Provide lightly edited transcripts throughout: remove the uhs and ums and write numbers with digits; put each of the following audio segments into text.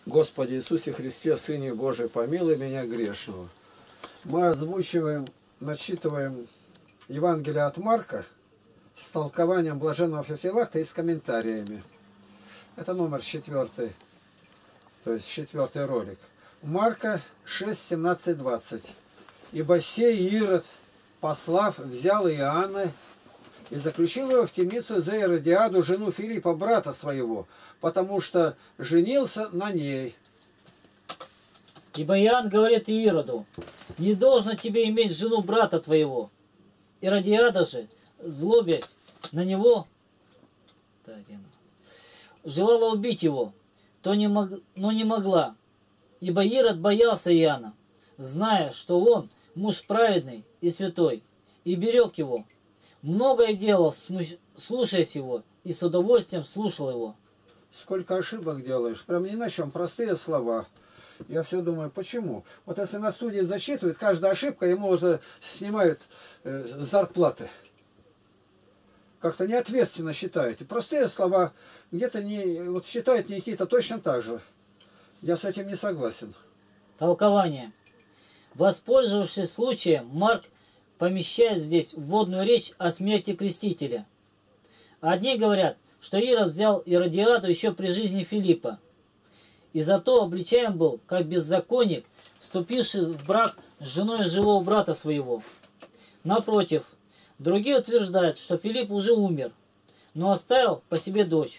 Господи Иисусе Христе, Сыне Божий, помилуй меня грешного. Мы озвучиваем, начитываем Евангелие от Марка с толкованием блаженного Феофилакта и с комментариями. Это номер 4, то есть 4 ролик. Марка 6, 17, 20. «Ибо сей Ирод, послав, взял Иоанна и заключил его в темницу за Иродиаду, жену Филиппа, брата своего, потому что женился на ней». Ибо Иоанн говорит Ироду: не должно тебе иметь жену брата твоего. Иродиада же, злобясь на него, желала убить его, но не могла, ибо Ирод боялся Иоанна, зная, что он муж праведный и святой, и берег его. Многое делал, слушаясь его, и с удовольствием слушал его. Сколько ошибок делаешь, прям ни на чем, простые слова. Я все думаю, почему? Вот если на студии зачитывают, каждая ошибка, ему уже снимают зарплаты. Как-то неответственно считают. И простые слова где-то не... Вот считают Никита точно так же. Я с этим не согласен. Толкование. Воспользовавшись случаем, Марк помещает здесь вводную речь о смерти Крестителя. Одни говорят, что Ирод взял Иродиаду еще при жизни Филиппа, и зато обличаем был, как беззаконник, вступивший в брак с женой живого брата своего. Напротив, другие утверждают, что Филипп уже умер, но оставил по себе дочь.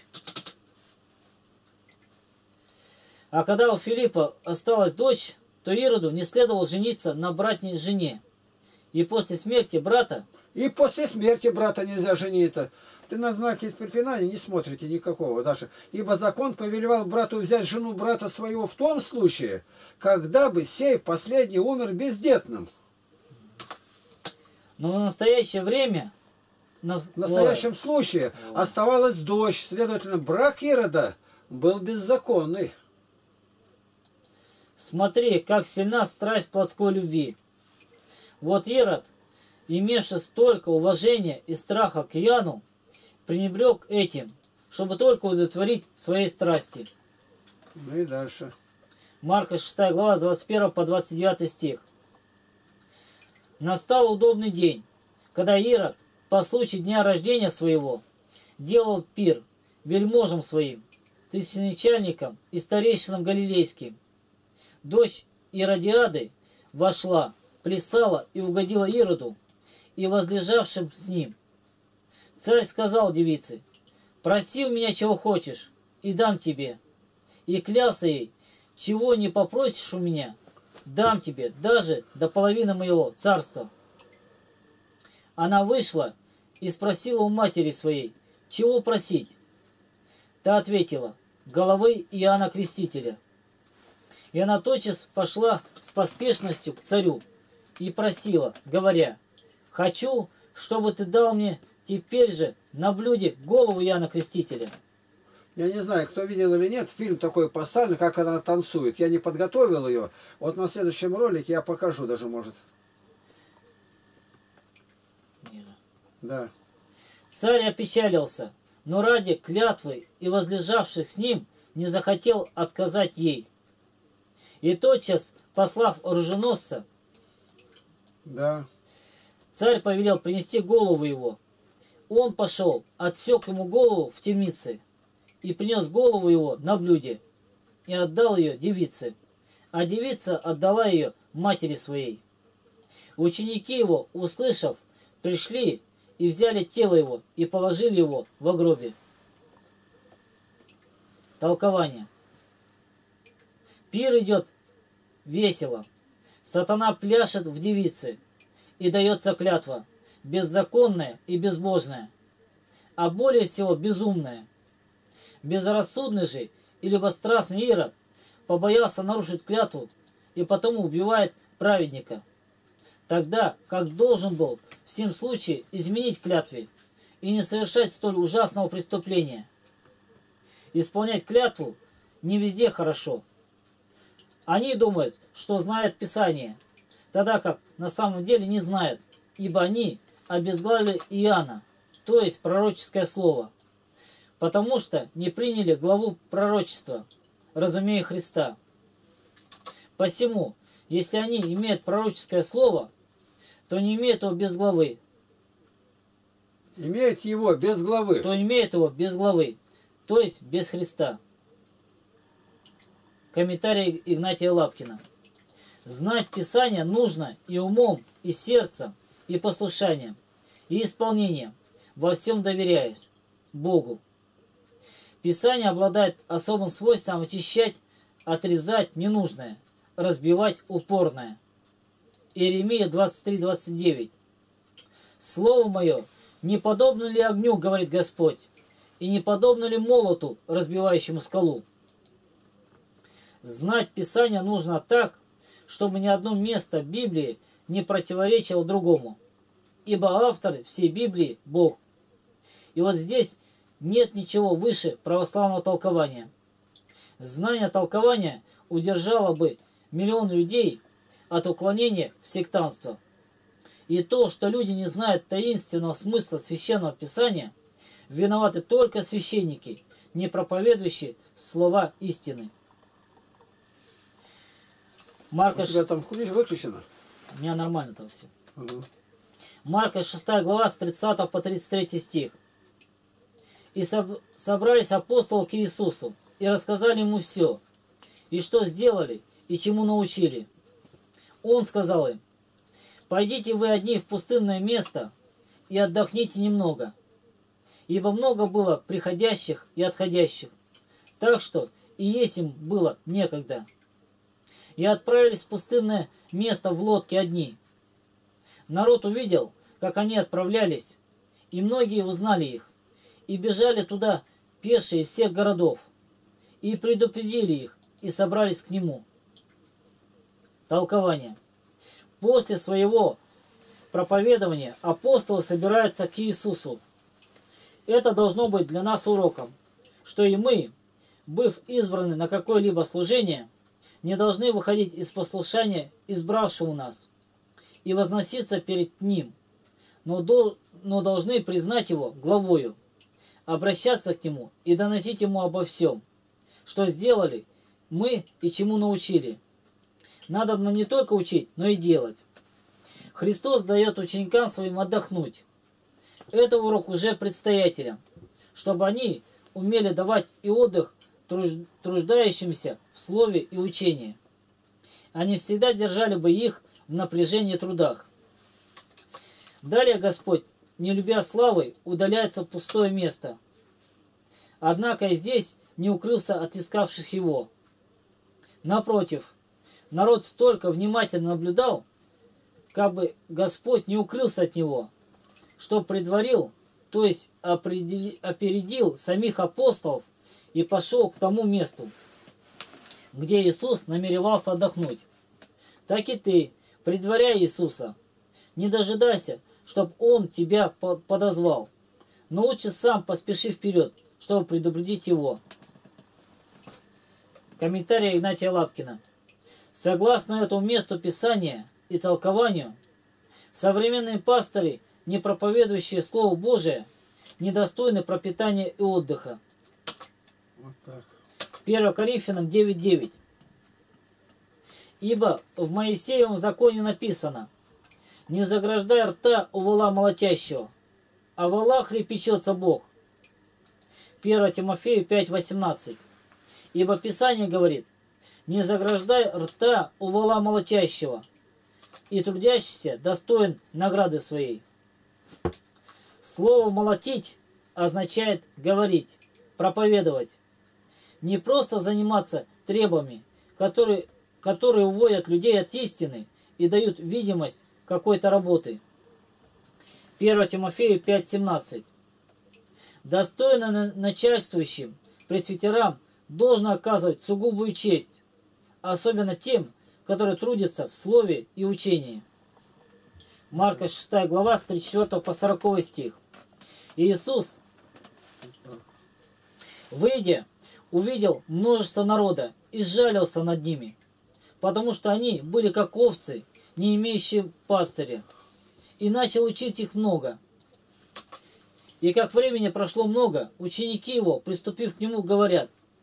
А когда у Филиппа осталась дочь, то Ироду не следовало жениться на братней жене. И после смерти брата... И после смерти брата нельзя жениться. Ты на знаки из препинания не смотрите никакого даже. Ибо закон повелевал брату взять жену брата своего в том случае, когда бы сей последний умер бездетным. Но в настоящее время... В настоящем случае оставалась дочь. Следовательно, брак Ирода был беззаконный. Смотри, как сильна страсть плотской любви. Вот Ирод, имевший столько уважения и страха к Иоанну, пренебрег этим, чтобы только удовлетворить своей страсти. Ну и дальше. Марка 6 глава, с 21 по 29 стих. Настал удобный день, когда Ирод, по случаю дня рождения своего, делал пир вельможам своим, тысяченачальникам и старейшинам галилейским. Дочь Иродиады вошла, плясала и угодила Ироду и возлежавшим с ним. Царь сказал девице: проси у меня чего хочешь, и дам тебе. И клялся ей: чего не попросишь у меня, дам тебе даже до половины моего царства. Она вышла и спросила у матери своей: чего просить? Та ответила: головы Иоанна Крестителя. И она тотчас пошла с поспешностью к царю и просила, говоря: хочу, чтобы ты дал мне теперь же на блюде голову Иоанна Крестителя. Я не знаю, кто видел или нет, фильм такой поставлен, как она танцует. Я не подготовил ее. Вот на следующем ролике я покажу даже, может. Ниже. Да. Царь опечалился, но ради клятвы и возлежавших с ним не захотел отказать ей. И тотчас, послав оруженосца, Да. царь повелел принести голову его. Он пошел, отсек ему голову в темнице и принес голову его на блюде и отдал ее девице, а девица отдала ее матери своей. Ученики его, услышав, пришли и взяли тело его и положили его во гробе. Толкование. Пир идет весело. Сатана пляшет в девице, и дается клятва, беззаконная и безбожная, а более всего безумная. Безрассудный же и любострастный Ирод побоялся нарушить клятву и потому убивает праведника, тогда как должен был в сем случае изменить клятве и не совершать столь ужасного преступления. Исполнять клятву не везде хорошо. Они думают, что знают Писание, тогда как на самом деле не знают, ибо они обезглавили Иоанна, то есть пророческое слово, потому что не приняли главу пророчества, разумея Христа. Посему, если они имеют пророческое слово, то не имеют его без главы, Имеет его без главы. то имеют его без главы, то есть без Христа. Комментарий Игнатия Лапкина. Знать Писание нужно и умом, и сердцем, и послушанием, и исполнением, во всем доверяясь Богу. Писание обладает особым свойством очищать, отрезать ненужное, разбивать упорное. Иеремия 23:29. Слово мое, не подобно ли огню, говорит Господь, и не подобно ли молоту, разбивающему скалу? Знать Писание нужно так, чтобы ни одно место Библии не противоречило другому, ибо автор всей Библии – Бог. И вот здесь нет ничего выше православного толкования. Знание толкования удержало бы миллион людей от уклонения в сектантство. И то, что люди не знают таинственного смысла Священного Писания, виноваты только священники, не проповедующие слова истины. Марка У тебя там выключено? У меня нормально там все. Угу. Марка 6 глава с 30 по 33 стих. «И собрались апостолы к Иисусу, и рассказали ему все, и что сделали, и чему научили. Он сказал им: пойдите вы одни в пустынное место и отдохните немного, ибо много было приходящих и отходящих, так что и есть им было некогда. И отправились в пустынное место в лодке одни. Народ увидел, как они отправлялись, и многие узнали их, и бежали туда пешие из всех городов, и предупредили их, и собрались к нему». Толкование. После своего проповедования апостолы собираются к Иисусу. Это должно быть для нас уроком, что и мы, быв избраны на какое-либо служение, не должны выходить из послушания избравшего нас и возноситься перед Ним, но должны признать Его главою, обращаться к Нему и доносить Ему обо всем, что сделали мы и чему научили. Надо нам не только учить, но и делать. Христос дает ученикам своим отдохнуть. Это урок уже предстоятелям, чтобы они умели давать и отдых труждающимся в слове и учении. Они всегда держали бы их в напряжении трудах. Далее Господь, не любя славы, удаляется в пустое место. Однако и здесь не укрылся от искавших Его. Напротив, народ столько внимательно наблюдал, как бы Господь не укрылся от него, что предварил, то есть опередил самих апостолов и пошел к тому месту, где Иисус намеревался отдохнуть. Так и ты, предваряй Иисуса, не дожидайся, чтобы Он тебя подозвал, но лучше сам поспеши вперед, чтобы предупредить Его. Комментарий Игнатия Лапкина. Согласно этому месту Писания и толкованию, современные пастыри, не проповедующие Слово Божие, недостойны пропитания и отдыха. Вот так. 1 Коринфянам 9:9. Ибо в Моисеевом законе написано: не заграждай рта у вола молотящего, а в Аллахе печется Бог. 1 Тимофею 5:18. Ибо Писание говорит: не заграждай рта у вола молотящего, и трудящийся достоин награды своей. Слово «молотить» означает говорить, проповедовать. Не просто заниматься требами, которые уводят людей от истины и дают видимость какой-то работы. 1 Тимофею 5:17. Достойно начальствующим пресвитерам должно оказывать сугубую честь, особенно тем, которые трудятся в слове и учении. Марка 6 глава с 34 по 40 стих. Иисус, выйдя, увидел множество народа и сжалился над ними, потому что они были как овцы, не имеющие пастыря, и начал учить их много. И как времени прошло много, ученики его, приступив к нему, говорят: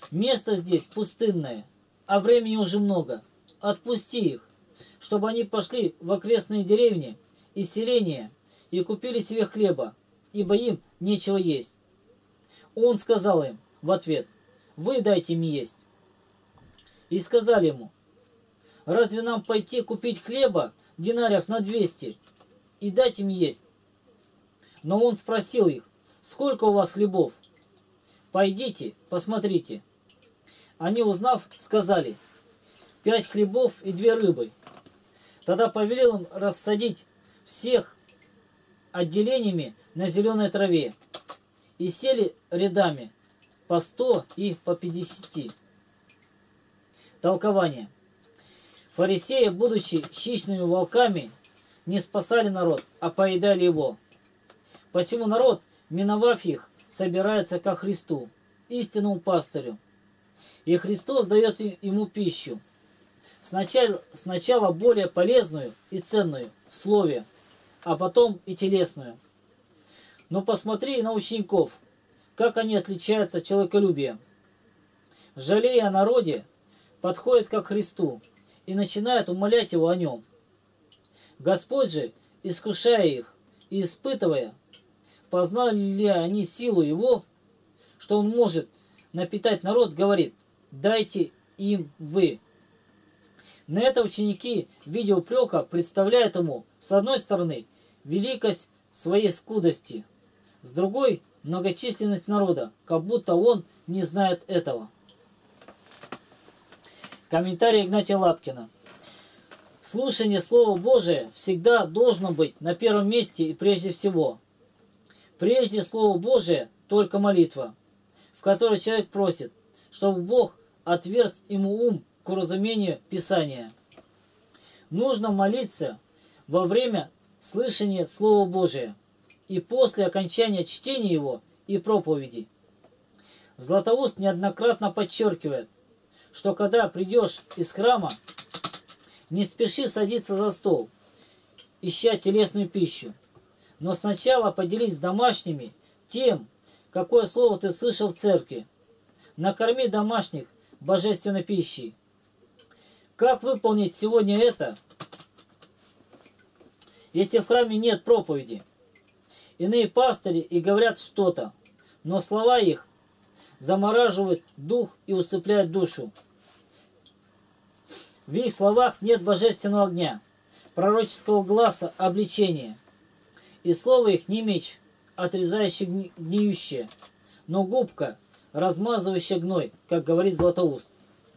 место здесь пустынное, а времени уже много. Отпусти их, чтобы они пошли в окрестные деревни и селения и купили себе хлеба, ибо им нечего есть. Он сказал им в ответ: вы дайте мне есть. И сказали ему: разве нам пойти купить хлеба динаров на 200 и дать им есть? Но он спросил их: сколько у вас хлебов? Пойдите, посмотрите. Они, узнав, сказали: 5 хлебов и 2 рыбы. Тогда повелел им рассадить всех отделениями на зеленой траве, и сели рядами по 100 и по 50. Толкование. Фарисеи, будучи хищными волками, не спасали народ, а поедали его. Посему народ, миновав их, собирается ко Христу, истинному пастырю. И Христос дает ему пищу, сначала более полезную и ценную в слове, а потом и телесную. Но посмотри на учеников, как они отличаются человеколюбием. Жалея о народе, подходят ко Христу и начинают умолять Его о нем. Господь же, искушая их и испытывая, познали ли они силу Его, что Он может напитать народ, говорит: дайте им вы. На это ученики в виде упрека представляют Ему, с одной стороны, великость своей скудости, с другой – многочисленность народа, как будто Он не знает этого. Комментарий Игнатия Лапкина. Слушание Слова Божия всегда должно быть на первом месте и прежде всего. Прежде Слово Божие только молитва, в которой человек просит, чтобы Бог отверз ему ум к уразумению Писания. Нужно молиться во время слышания Слова Божия и после окончания чтения его и проповеди. Златоуст неоднократно подчеркивает, что когда придешь из храма, не спеши садиться за стол, ища телесную пищу, но сначала поделись с домашними тем, какое слово ты слышал в церкви. Накорми домашних божественной пищей. Как выполнить сегодня это, если в храме нет проповеди? Иные пастыри и говорят что-то, но слова их замораживают дух и усыпляют душу. В их словах нет божественного огня, пророческого гласа обличения. И слово их не меч, отрезающий гниющее, но губка, размазывающая гной, как говорит Златоуст.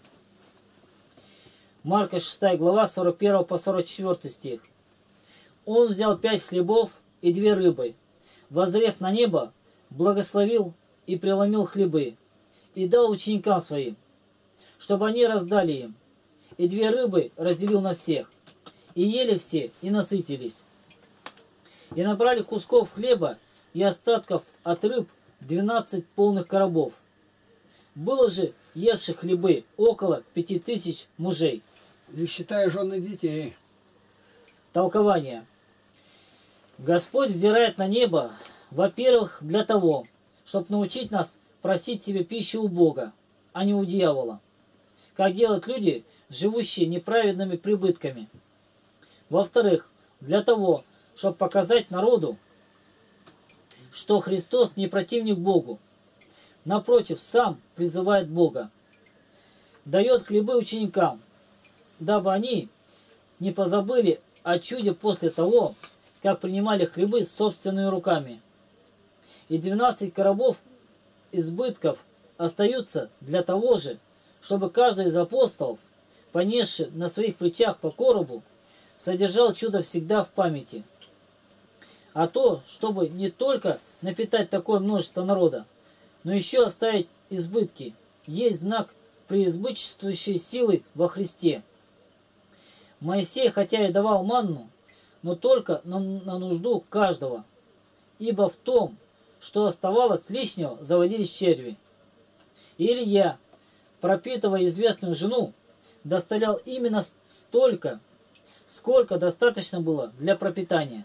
Марка 6 глава 41 по 44 стих. Он взял 5 хлебов и 2 рыбы, воззрев на небо, благословил и преломил хлебы, и дал ученикам своим, чтобы они раздали им, и 2 рыбы разделил на всех, и ели все, и насытились. И набрали кусков хлеба и остатков от рыб 12 полных коробов. Было же евших хлебы около 5000 мужей. Не считая жен и детей. Толкование. Господь взирает на небо, во-первых, для того, чтобы научить нас просить себе пищу у Бога, а не у дьявола, как делают люди, живущие неправедными прибытками. Во-вторых, для того, чтобы показать народу, что Христос не противник Богу, напротив, сам призывает Бога, дает хлебы ученикам, дабы они не позабыли о чуде после того, как принимали хлебы собственными руками. И 12 коробов избытков остаются для того же, чтобы каждый из апостолов, понесший на своих плечах по коробу, содержал чудо всегда в памяти. А то, чтобы не только напитать такое множество народа, но еще оставить избытки, есть знак преизбыточествующей силы во Христе. Моисей, хотя и давал манну, но только на нужду каждого, ибо в том, что оставалось лишнего, заводились черви. И Илья, пропитывая известную жену, доставлял именно столько, сколько достаточно было для пропитания.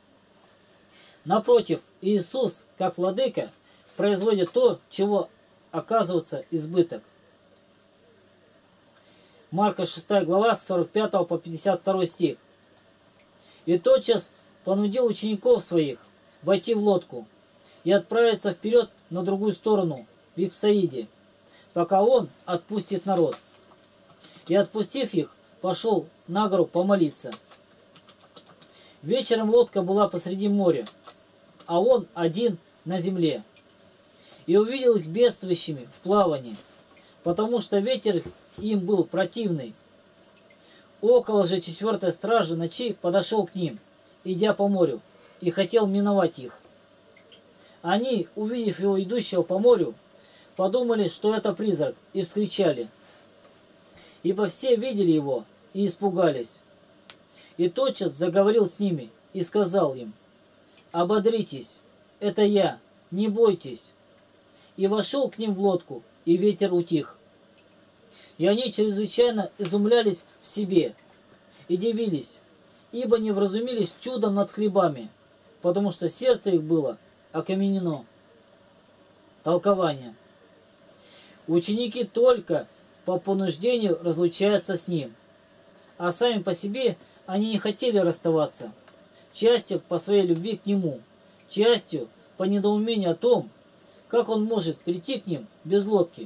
Напротив, Иисус, как владыка, производит то, чего оказываться избыток. Марка 6 глава с 45 по 52 стих. «И тотчас понудил учеников своих войти в лодку и отправиться вперед на другую сторону, в Вифсаиде, пока он отпустит народ. И, отпустив их, пошел на гору помолиться. Вечером лодка была посреди моря, а он один на земле. И увидел их бедствующими в плавании, потому что ветер им был противный. Около же 4-й стражи ночи подошел к ним, идя по морю, и хотел миновать их. Они, увидев его идущего по морю, подумали, что это призрак, и вскричали. Ибо все видели его и испугались. И тотчас заговорил с ними и сказал им: «Ободритесь, это я, не бойтесь». И вошел к ним в лодку, и ветер утих. И они чрезвычайно изумлялись в себе и дивились, ибо не вразумились чудом над хлебами, потому что сердце их было окаменено. Толкование. Ученики только по понуждению разлучаются с ним, а сами по себе они не хотели расставаться, частью по своей любви к нему, частью по недоумению о том, как он может прийти к ним без лодки.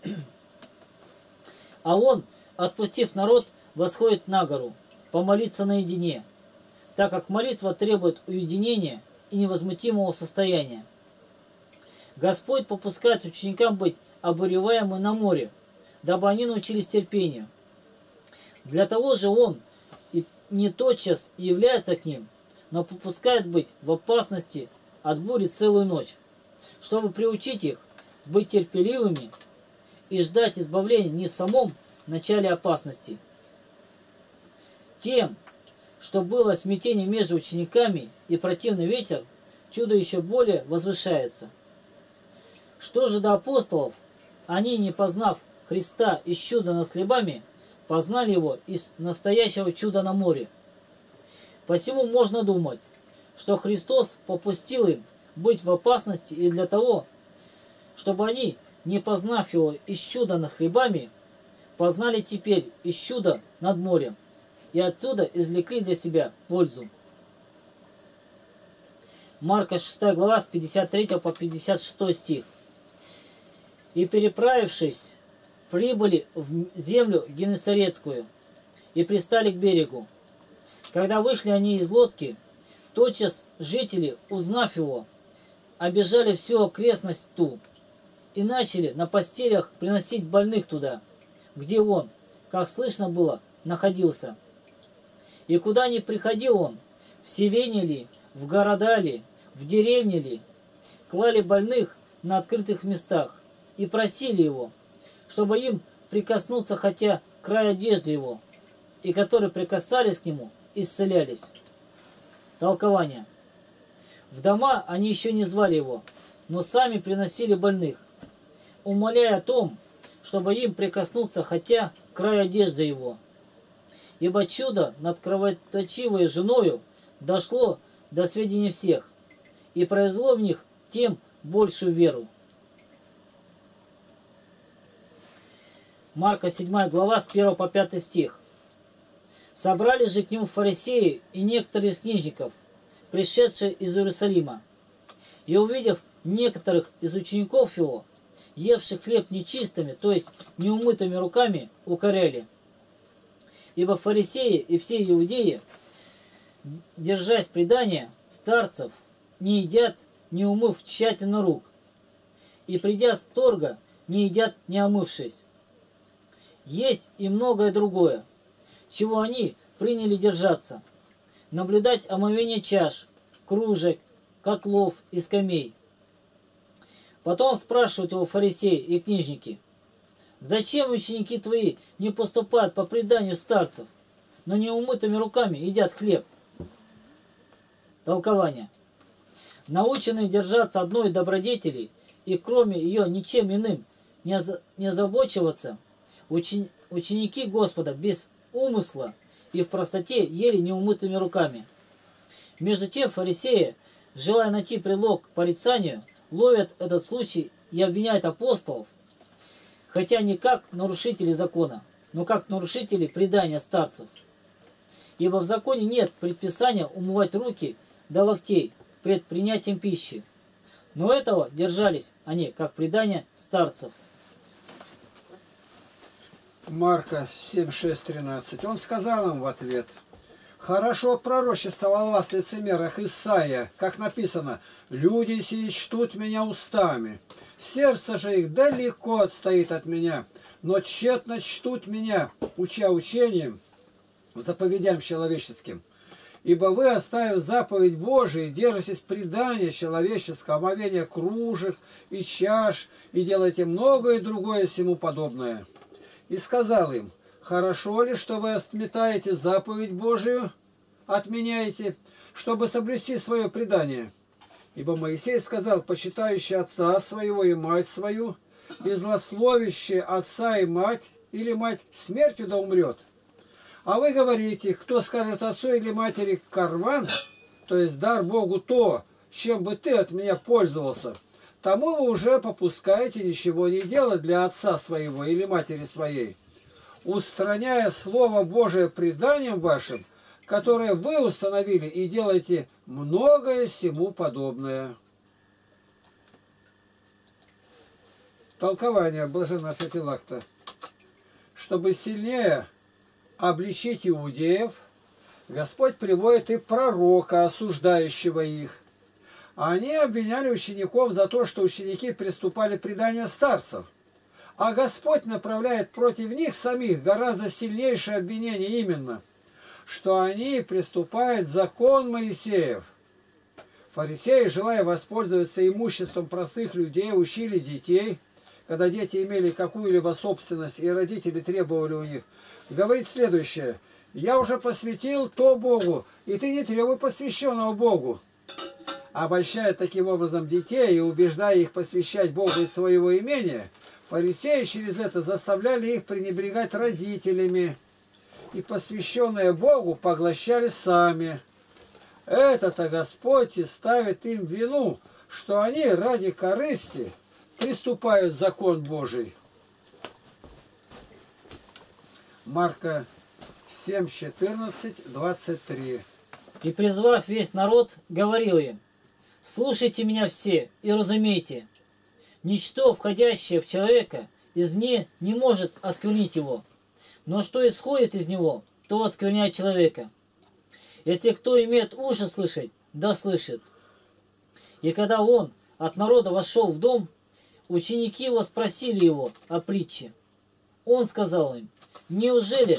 А он, отпустив народ, восходит на гору, помолиться наедине, так как молитва требует уединения и невозмутимого состояния. Господь попускает ученикам быть обуреваемы на море, дабы они научились терпению. Для того же Он и не тотчас является к ним, но попускает быть в опасности от бури целую ночь, чтобы приучить их быть терпеливыми и ждать избавления не в самом начале опасности. Тем, что было смятение между учениками и противный ветер, чудо еще более возвышается. Что же до апостолов, они, не познав Христа из чуда над хлебами, познали его из настоящего чуда на море. Посему можно думать, что Христос попустил им быть в опасности и для того, чтобы они, не познав его из чуда над хлебами, познали теперь из чуда над морем и отсюда извлекли для себя пользу. Марка 6 глава с 53 по 56 стих. «И переправившись, прибыли в землю Генесарецкую и пристали к берегу. Когда вышли они из лодки, тотчас жители, узнав его, обежали всю окрестность ту и начали на постелях приносить больных туда, где он, как слышно было, находился. И куда ни приходил он, в селение ли, в города ли, в деревне ли, клали больных на открытых местах и просили его, чтобы им прикоснуться хотя к краю одежды его, и которые прикасались к нему, исцелялись». Толкование. В дома они еще не звали его, но сами приносили больных, умоляя о том, чтобы им прикоснуться хотя к краю одежды его. Ибо чудо над кровоточивой женою дошло до сведения всех и произвело в них тем большую веру. Марка 7 глава с 1 по 5 стих. «Собрали же к нему фарисеи и некоторые из книжников, пришедшие из Иерусалима, и, увидев некоторых из учеников его, евших хлеб нечистыми, то есть неумытыми руками, укоряли. Ибо фарисеи и все иудеи, держась предания старцев, не едят, не умыв тщательно рук, и, придя с торга, не едят, не омывшись. Есть и многое другое, чего они приняли держаться, наблюдать омовение чаш, кружек, котлов и скамей. Потом спрашивают его фарисеи и книжники: зачем ученики твои не поступают по преданию старцев, но неумытыми руками едят хлеб? Толкование. Наученные держаться одной добродетели и кроме ее ничем иным не озабочиваться, ученики Господа без умысла и в простоте ели неумытыми руками. Между тем фарисеи, желая найти предлог к порицанию, ловят этот случай и обвиняют апостолов, хотя не как нарушители закона, но как нарушители предания старцев. Ибо в законе нет предписания умывать руки до локтей пред принятием пищи. Но этого держались они, как предание старцев. Марка 7:6-13. Он сказал им в ответ: «Хорошо пророчествовал о вас лицемерах Исаия, как написано: люди сии чтут меня устами, сердце же их далеко отстоит от меня, но тщетно чтут меня, уча учением, заповедям человеческим. Ибо вы, оставив заповедь Божию, держитесь предания человеческого, омовения кружек и чаш, и делаете многое другое сему подобное». И сказал им: «Хорошо ли, что вы отметаете заповедь Божию, отменяете, чтобы соблюсти свое предание? Ибо Моисей сказал: почитающий отца своего и мать свою, и злословящий отца и мать, или мать смертью да умрет. А вы говорите: кто скажет отцу или матери карван, то есть дар Богу то, чем бы ты от меня пользовался, тому вы уже попускаете ничего не делать для отца своего или матери своей, устраняя Слово Божие преданием вашим, которое вы установили, и делаете многое сему подобное». Толкование блаженного Феофилакта. Чтобы сильнее обличить иудеев, Господь приводит и пророка, осуждающего их. Они обвиняли учеников за то, что ученики приступали к преданию старцев. А Господь направляет против них самих гораздо сильнейшее обвинение, именно, что они приступают закон Моисеев. Фарисеи, желая воспользоваться имуществом простых людей, учили детей, когда дети имели какую-либо собственность и родители требовали у них, говорит следующее: «Я уже посвятил то Богу, и ты не требуй посвященного Богу». Обольщая таким образом детей и убеждая их посвящать Богу из своего имения, фарисеи через это заставляли их пренебрегать родителями, и посвященные Богу поглощали сами. Это-то Господь и ставит им вину, что они ради корысти приступают закон Божий. Марка 7:14-23. И, призвав весь народ, говорил им: «Слушайте меня все и разумейте, ничто, входящее в человека, извне не может осквернить его, но что исходит из него, то оскверняет человека. Если кто имеет уши слышать, да слышит». И когда он от народа вошел в дом, ученики его спросили его о притче. Он сказал им: «Неужели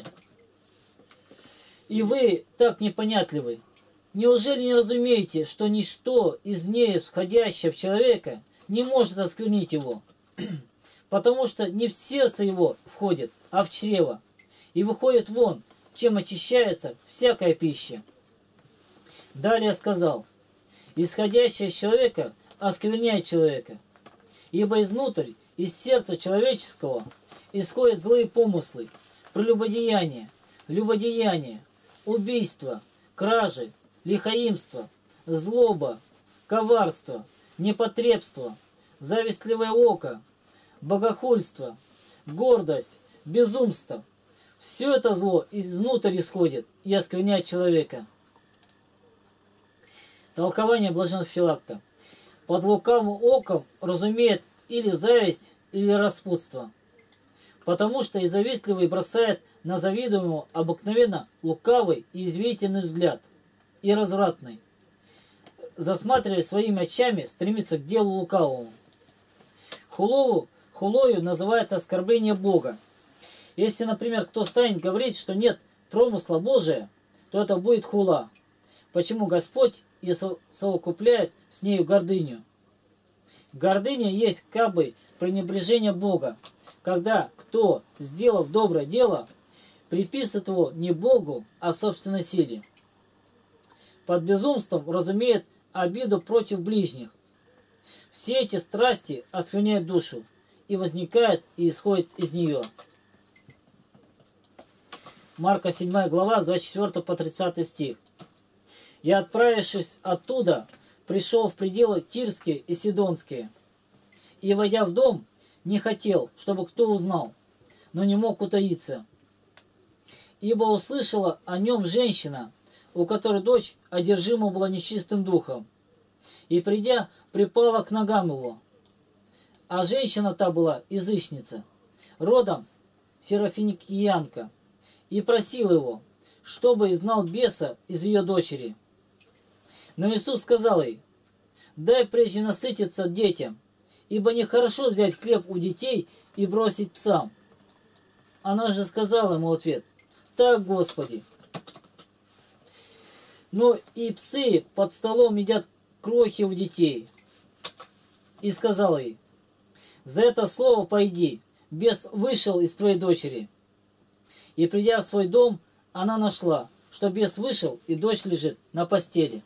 и вы так непонятливы? Неужели не разумеете, что ничто из ней, входящее в человека, не может осквернить его? Потому что не в сердце его входит, а в чрево, и выходит вон, чем очищается всякая пища». Далее сказал: «Исходящее из человека оскверняет человека, ибо изнутрь, из сердца человеческого, исходят злые помыслы, прелюбодеяние, любодеяние, убийство, кражи, лихоимство, злоба, коварство, непотребство, завистливое око, богохульство, гордость, безумство. Все это зло изнутрь исходит и оскверняет человека». Толкование блаженного Феофилакта. Под лукавым оком разумеет или зависть, или распутство. Потому что и завистливый бросает на завидуемого обыкновенно лукавый и извительный взгляд, и развратный, засматривая своими очами, стремится к делу лукавому. Хулою называется оскорбление Бога. Если, например, кто станет говорить, что нет промысла Божия, то это будет хула. Почему Господь и совокупляет с нею гордыню? Гордыня есть как бы пренебрежение Бога, когда кто, сделав доброе дело, приписывает его не Богу, а собственной силе. Под безумством разумеет обиду против ближних. Все эти страсти оскверняют душу и возникают и исходят из нее. Марка 7 глава, с 24 по 30 стих. «И, отправившись оттуда, пришел в пределы Тирские и Сидонские, и, войдя в дом, не хотел, чтобы кто узнал, но не мог утаиться. Ибо услышала о нем женщина, у которой дочь одержима была нечистым духом, и, придя, припала к ногам его. А женщина та была язычница, родом серафиникиянка, и просил его, чтобы изгнал беса из ее дочери. Но Иисус сказал ей: дай прежде насытиться детям, ибо нехорошо взять хлеб у детей и бросить псам. Она же сказала ему в ответ: так, Господи. Но и псы под столом едят крохи у детей. И сказала ей: за это слово пойди, бес вышел из твоей дочери. И придя в свой дом, она нашла, что бес вышел, и дочь лежит на постели.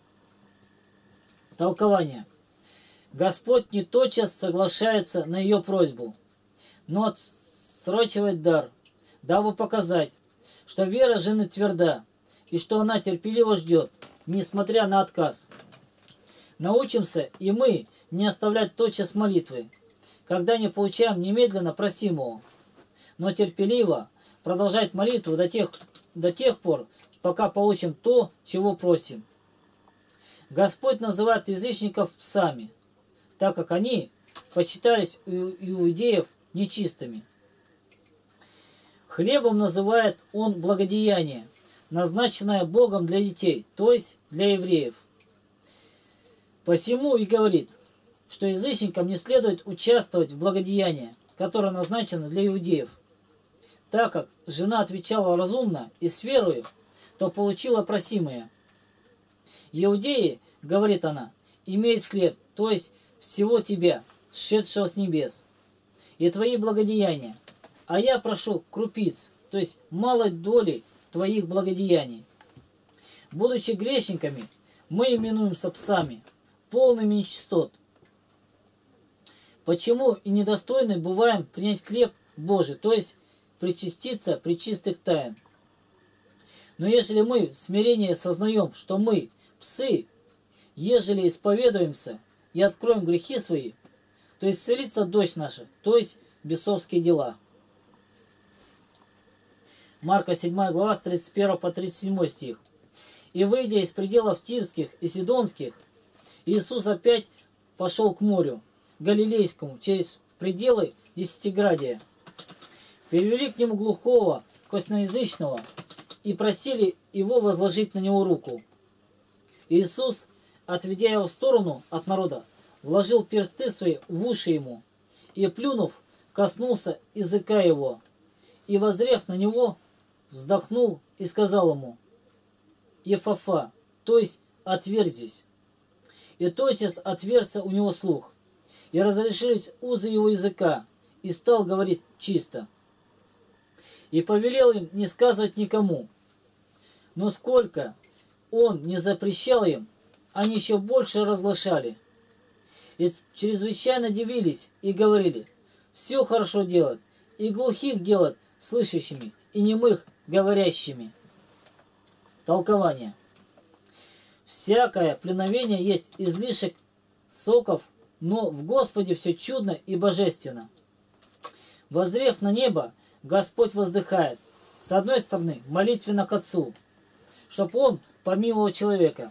Толкование. Господь не тотчас соглашается на ее просьбу, но отсрочивает дар, дабы показать, что вера жены тверда, и что она терпеливо ждет, несмотря на отказ. Научимся и мы не оставлять тотчас молитвы, когда не получаем немедленно просимого, но терпеливо продолжать молитву до тех пор, пока получим то, чего просим. Господь называет язычников псами, так как они почитались у иудеев нечистыми. Хлебом называет он благодеяние, назначенное Богом для детей, то есть для евреев. Посему и говорит, что язычникам не следует участвовать в благодеянии, которое назначено для иудеев. Так как жена отвечала разумно и с верою, то получила просимое. Иудеи, говорит она, имеют хлеб, то есть всего тебя, сшедшего с небес, и твои благодеяния. А я прошу крупиц, то есть малой доли твоих благодеяний. Будучи грешниками, мы именуемся псами, полными нечистот. Почему и недостойны бываем принять хлеб Божий, то есть причаститься пречистых тайн? Но ежели мы в смирении сознаем, что мы псы, ежели исповедуемся и откроем грехи свои, то исцелится дочь наша, то есть бесовские дела. Марка 7 глава с 31 по 37 стих. И выйдя из пределов Тирских и Сидонских, Иисус опять пошел к морю Галилейскому через пределы Десятиградия. Привели к нему глухого, косноязычного, и просили его возложить на него руку. Иисус, отведя его в сторону от народа, вложил персты свои в уши ему, и, плюнув, коснулся языка его, и, воззрев на него, вздохнул и сказал ему: Ефафа, то есть отверзись. И тотчас отверзся у него слух, и разрешились узы его языка, и стал говорить чисто. И повелел им не сказывать никому. Но сколько он не запрещал им, они еще больше разглашали. И чрезвычайно дивились и говорили: все хорошо делать, и глухих делать слышащими, и немых говорящими. Толкование. Всякое пленовение есть излишек соков, но в Господе все чудно и божественно. Воззрев на небо, Господь воздыхает, с одной стороны, молитвенно к Отцу, чтоб Он помиловал человека.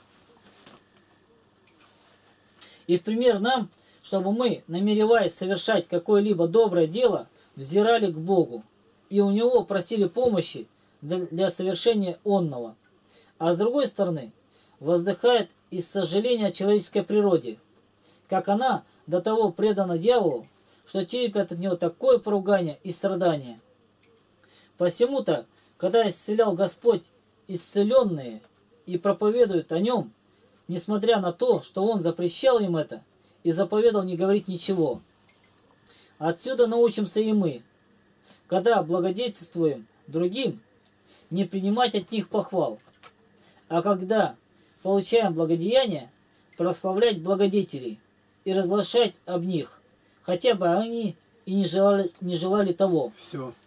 И в пример нам, чтобы мы, намереваясь совершать какое-либо доброе дело, взирали к Богу, и у Него просили помощи для совершения онного. А с другой стороны, воздыхает из сожаления о человеческой природе, как она до того предана дьяволу, что терпит от него такое поругание и страдание. Посему-то, когда исцелял Господь исцеленные и проповедуют о нем, несмотря на то, что Он запрещал им это и заповедал не говорить ничего. Отсюда научимся и мы, когда благодетельствуем другим, не принимать от них похвал, а когда получаем благодеяние, прославлять благодетелей и разглашать об них, хотя бы они и не желали того. Все.